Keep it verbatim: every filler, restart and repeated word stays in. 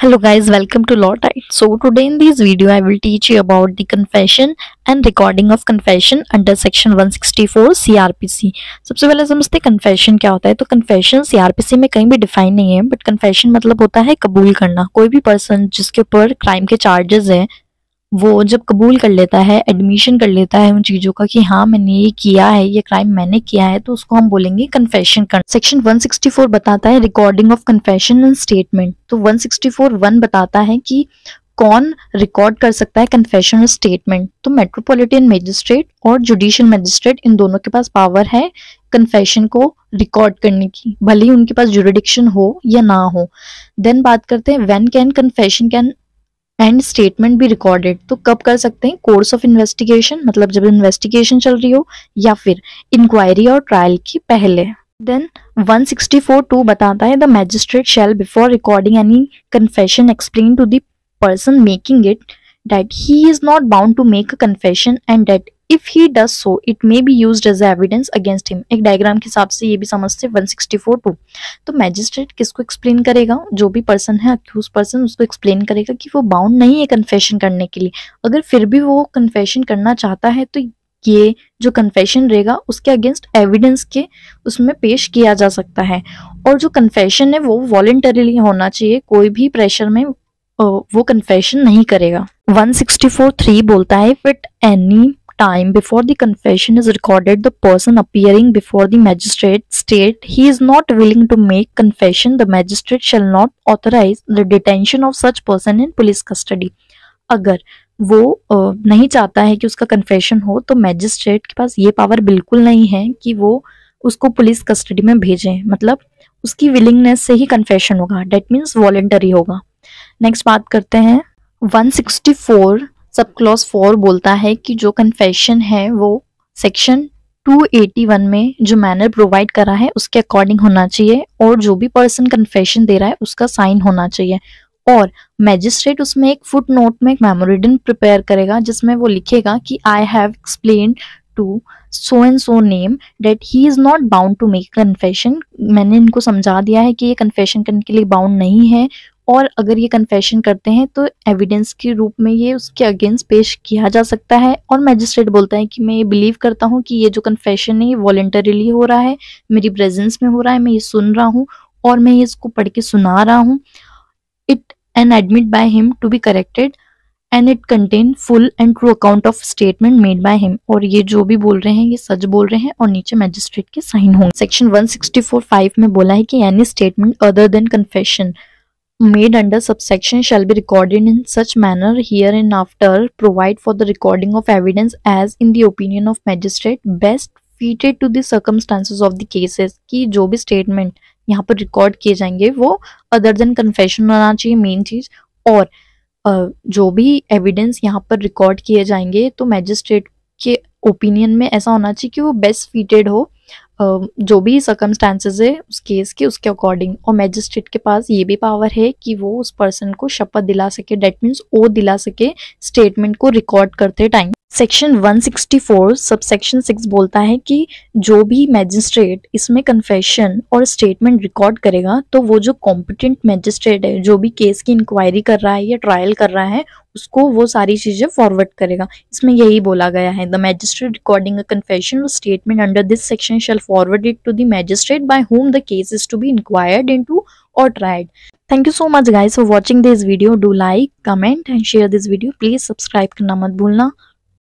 Hello guys, welcome to Law Tide. So today in this video I will teach you about the confession and recording of confession under section one sixty-four C R P C. सबसे पहले समझते हैं confession क्या होता है। तो confession C R P C में कहीं भी डिफाइन नहीं है, बट confession मतलब होता है कबूल करना। कोई भी पर्सन जिसके ऊपर क्राइम के चार्जेस हैं वो जब कबूल कर लेता है, एडमिशन कर लेता है उन चीजों का कि हाँ मैंने ये किया है, ये क्राइम मैंने किया है, तो उसको हम बोलेंगे कन्फेशन करना। सेक्शन one sixty-four बताता है recording of confession and statement. तो one sixty-four वन बताता है कि कौन रिकॉर्ड कर सकता है कन्फेशन और स्टेटमेंट। तो मेट्रोपॉलिटन मजिस्ट्रेट और जुडिशियल मजिस्ट्रेट इन दोनों के पास पावर है कन्फेशन को रिकॉर्ड करने की, भले ही उनके पास जुरिडिक्शन हो या ना हो। देन बात करते हैं when can confession can and statement भी रिकॉर्डेड। तो कब कर सकते हैं? कोर्स ऑफ इन्वेस्टिगेशन, मतलब जब इन्वेस्टिगेशन चल रही हो या फिर इंक्वायरी और ट्रायल की पहले। देन one sixty-four टू बताता है the magistrate shall before recording any confession explain to the person making it that he is not bound to make a confession and that if he does so it may be used as evidence against him। एक diagram के हिसाब से ये भी समझते हैं one sixty-four two. तो magistrate किसको एक्सप्लेन करेगा? जो भी पर्सन है अक्यूज पर्सन, उसको एक्सप्लेन करेगा कि वो बाउंड नहीं है कन्फेशन करने के लिए। अगर फिर भी वो कन्फेशन करना चाहता है तो ये जो कन्फेशन रहेगा उसके अगेंस्ट एविडेंस के उसमें पेश किया जा सकता है। और जो कन्फेशन है वो वॉलंटरीली होना चाहिए, कोई भी प्रेशर में वो कन्फेशन नहीं करेगा। one sixty-four थ्री बोलता है at any time before the confession is recorded the person appearing before the magistrate state he is not willing to make confession, the magistrate shall not authorize the detention of such person in police custody। अगर वो uh, नहीं चाहता है कि उसका confession हो तो magistrate के पास ये पावर बिल्कुल नहीं है कि वो उसको पुलिस कस्टडी में भेजें, मतलब उसकी विलिंगनेस से ही कन्फेशन होगा, डेट मीन्स वॉलंटरी होगा। नेक्स्ट बात करते हैं one sixty-four sub clause four बोलता है कि जो कन्फेशन है वो सेक्शन two eighty-one में जो मैनर प्रोवाइड करा है उसके अकॉर्डिंग होना चाहिए और जो भी पर्सन कन्फेशन दे रहा है उसका साइन होना चाहिए। और मैजिस्ट्रेट उसमें एक फुट नोट में एक मेमोरेंडम प्रिपेयर करेगा जिसमें वो लिखेगा कि I have explained to so and so name that he is not bound to make confession. मैंने इनको समझा दिया है कि ये कन्फेशन करने के लिए बाउंड नहीं है और अगर ये कन्फेशन करते हैं तो एविडेंस के रूप में ये उसके अगेंस्ट पेश किया जा सकता है। और मैजिस्ट्रेट बोलता है कि मैं ये बिलीव करता हूँ कि ये जो कन्फेशन है ये वॉलंटरीली हो रहा है, मेरी प्रेजेंस में हो रहा है, मैं ये सुन रहा हूँ और मैं ये इसको पढ़ के सुना रहा हूँ। It and admit by him to be corrected and it contain full and true account of statement made by him. और ये जो भी बोल रहे हैं ये सच बोल रहे हैं और नीचे मैजिस्ट्रेट के साइन होंगे। सेक्शन one sixty-four फाइव में बोला है कि any statement other than confession made under subsection shall be recorded in such manner hereinafter provide for the recording of evidence as in the opinion of magistrate best fitted to the circumstances of the cases। कि जो भी statement यहाँ पर record किए जाएंगे वो other than confession होना चाहिए मेन चीज, और uh, जो भी एविडेंस यहाँ पर रिकॉर्ड किए जाएंगे तो मैजिस्ट्रेट के ओपिनियन में ऐसा होना चाहिए कि वो बेस्ट फिटेड हो Uh, जो भी सर्कमस्टांसेस है उस केस के उसके अकॉर्डिंग। और मैजिस्ट्रेट के पास ये भी पावर है कि वो उस पर्सन को शपथ दिला सके, डेट मीन्स ओथ दिला सके स्टेटमेंट को रिकॉर्ड करते time. Section one sixty-four sub section six बोलता है कि जो भी मैजिस्ट्रेट इसमें कन्फेशन और स्टेटमेंट रिकॉर्ड करेगा तो वो जो कॉम्पिटेंट मैजिस्ट्रेट है जो भी केस की इंक्वायरी कर रहा है या ट्रायल कर रहा है उसको वो सारी चीजें फॉरवर्ड करेगा। इसमें यही बोला गया है the magistrate recording a confession और statement under this section shall forward it to the magistrate by whom the case is to be inquired into or tried। Thank you so much guys for watching this video. Do like, comment and share this video. Please subscribe करना मत भूलना।